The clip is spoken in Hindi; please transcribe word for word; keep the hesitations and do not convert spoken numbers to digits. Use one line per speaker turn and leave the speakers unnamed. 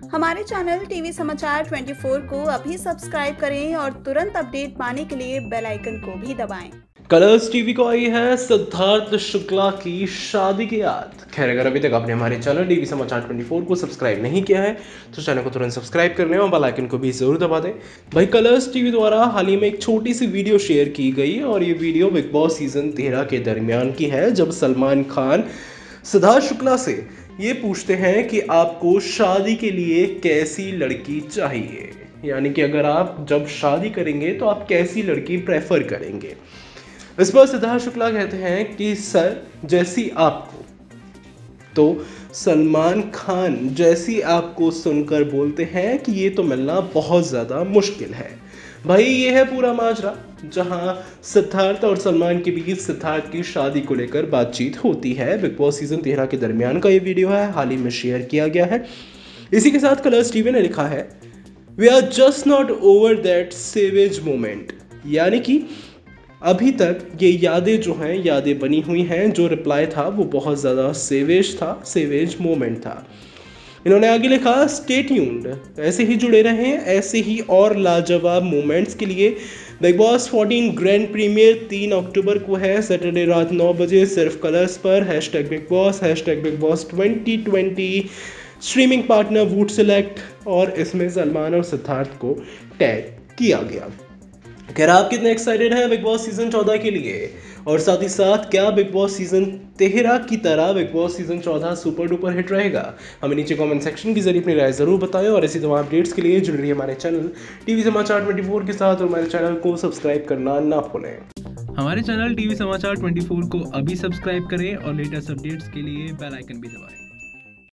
हमारे चैनल टीवी समाचार चौबीस को अभी सब्सक्राइब करें और तुरंत अपडेट पाने के लिए बेल आइकन को भी दबाएं।
कलर्स टीवी को आई है सिद्धार्थ शुक्ला की शादी की याद। खैर, अगर अभी तक आपने हमारे चैनल टीवी समाचार चौबीस को सब्सक्राइब नहीं किया है तो चैनल को तुरंत सब्सक्राइब कर लें और बेल आइकन को भी जरूर दबा दें। भाई, कलर्स टीवी द्वारा हाल ही में एक छोटी सी वीडियो शेयर की गई और ये वीडियो बिग बॉस सीजन तेरह के दरमियान की है, जब सलमान खान सिद्धार्थ शुक्ला से ये पूछते हैं कि आपको शादी के लिए कैसी लड़की चाहिए, यानी कि अगर आप जब शादी करेंगे तो आप कैसी लड़की प्रेफर करेंगे। इस पर सिद्धार्थ शुक्ला कहते हैं कि सर, जैसी आपको, तो सलमान खान जैसी आपको सुनकर बोलते हैं कि ये तो मिलना बहुत ज़्यादा मुश्किल है। भाई, ये है पूरा माजरा जहां सिद्धार्थ और सलमान के बीच सिद्धार्थ की शादी को लेकर बातचीत होती है। बिग बॉस सीजन तेरह के दरमियान का ये वीडियो है, हाल ही में शेयर किया गया है। इसी के साथ कलर्स टीवी ने लिखा है, we are just not over that savage moment, यानी कि अभी तक ये यादें जो हैं यादें बनी हुई हैं। जो रिप्लाई था वो बहुत ज़्यादा सेवेज था, सेवेज मोमेंट था। इन्होंने आगे लिखा, स्टे ट्यून्ड, ऐसे ही जुड़े रहें ऐसे ही और लाजवाब मोमेंट्स के लिए। बिग बॉस चौदह ग्रैंड प्रीमियर तीन अक्टूबर को है, सैटरडे रात नौ बजे, सिर्फ कलर्स पर। Hashtag Bigg Boss, hashtag Bigg Boss twenty twenty, streaming partner Voot select, और इसमें सलमान और सिद्धार्थ को टैग किया गया। खैर, आप कितने एक्साइटेड हैं बिग बॉस सीजन चौदह के लिए, और साथ ही साथ क्या बिग बॉस सीजन तेरह की तरह बिग बॉस सीजन चौदह सुपर डुपर हिट रहेगा? हमें नीचे कमेंट सेक्शन के जरिए अपनी राय जरूर बताएं, और इसी तमाम अपडेट्स के लिए जुड़ रही हमारे चैनल टीवी समाचार चौबीस के साथ, और हमारे चैनल को सब्सक्राइब करना ना भूलें।
हमारे चैनल टीवी समाचार चौबीस को अभी सब्सक्राइब करें और लेटेस्ट अपडेट्स के लिए बेल आइकन भी दबाएं।